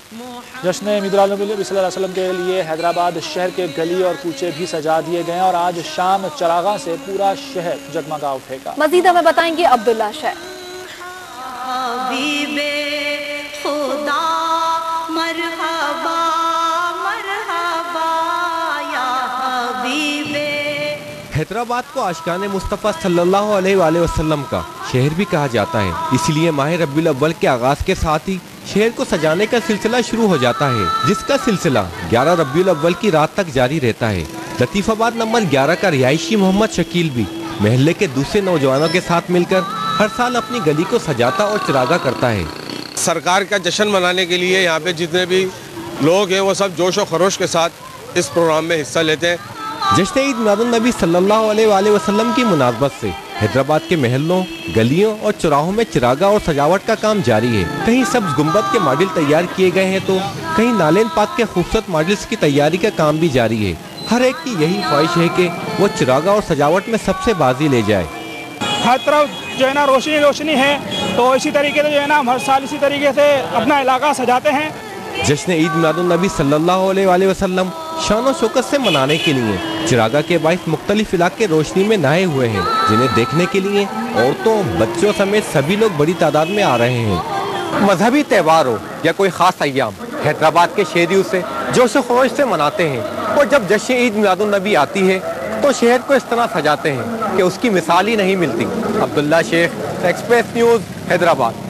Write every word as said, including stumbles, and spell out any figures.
جشن میلادالنبی صلی اللہ علیہ وسلم کے لیے حیدرآباد شہر کے گلی اور کوچے بھی سجا دیے گئے اور آج شام چراغاں سے پورا شہر جگمگا اٹھے گا۔ مزید ہمیں بتائیں گے عبداللہ شیخ۔ حبیب خدا مرحبا مرحبا یا حبیب۔ حیدرآباد کو عاشقان مصطفیٰ صلی اللہ علیہ وآلہ وسلم کا شہر بھی کہا جاتا ہے، اس لیے ماہ ربیع الاول کے آغاز کے ساتھ ہی شہر کو سجانے کا سلسلہ شروع ہو جاتا ہے، جس کا سلسلہ گیارہ ربیع الاول کی رات تک جاری رہتا ہے۔ لطیف آباد نمبر گیارہ کا رہائشی محمد شکیل بھی محلے کے دوسرے نوجوانوں کے ساتھ مل کر ہر سال اپنی گلی کو سجاتا اور چراغا کرتا ہے۔ سرکار کا جشن منانے کے لیے یہاں پہ جتنے بھی لوگ ہیں وہ سب جوش و خروش کے ساتھ اس پروگرام میں حصہ لیتے ہیں۔ جشن عید میلاد النبی صلی اللہ علیہ وآلہ وسلم کی مناسبت سے حیدرآباد کے محلوں، گلیوں اور چوراہوں میں چراغا اور سجاوٹ کا کام جاری ہے۔ کہیں سبز گنبد کے ماڈل تیار کیے گئے ہیں تو کہیں نالین پاک کے خوبصورت ماڈلز کی تیاری کا کام بھی جاری ہے۔ ہر ایک کی یہی خواہش ہے کہ وہ چراغا اور سجاوٹ میں سب سے بازی لے جائے۔ ہر طرف جو ہے نا روشنی روشنی ہے، تو اسی طریقے سے جو ہے نا ہم ہر سال اسی طریقے سے اپنا علاقہ سجاتے ہیں۔ جشن عید میلاد النبی صلی اللہ علیہ وآلہ وسلم شان و شوکت سے منانے کے لیے چراغا کے باعث مختلف علاقے روشنی میں نہائے ہوئے ہیں، جنہیں دیکھنے کے لیے عورتوں، بچوں سمیت سبھی لوگ بڑی تعداد میں آ رہے ہیں۔ مذہبی تہوار ہو یا کوئی خاص ایام، حیدرآباد کے شہری اسے جوش و خروش سے مناتے ہیں، اور جب جشن عید میلاد النبی آتی ہے تو شہر کو اس طرح سجاتے ہیں کہ اس کی مثال ہی نہیں ملتی۔ عبداللہ شیخ، ایکسپریس نیوز، حیدرآباد۔